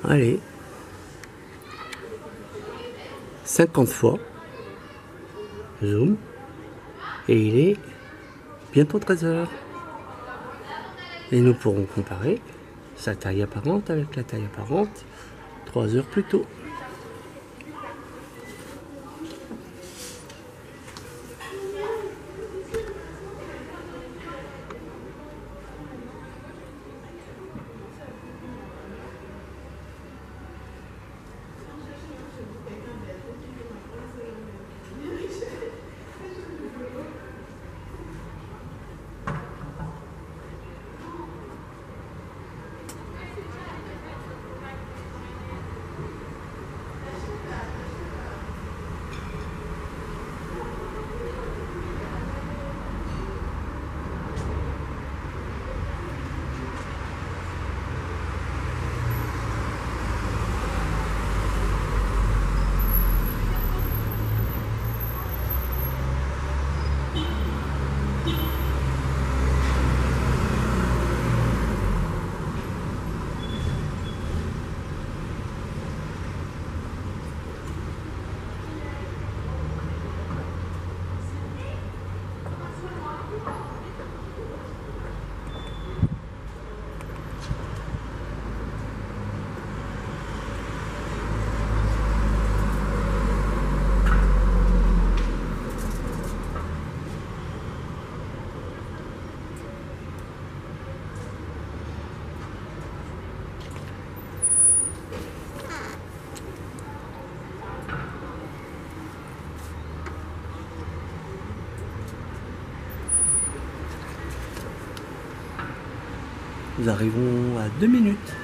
Allez. 50 fois. Zoom. Et il est bientôt 13 h. Et nous pourrons comparer sa taille apparente avec la taille apparente 3 heures plus tôt. Nous arrivons à 2 minutes.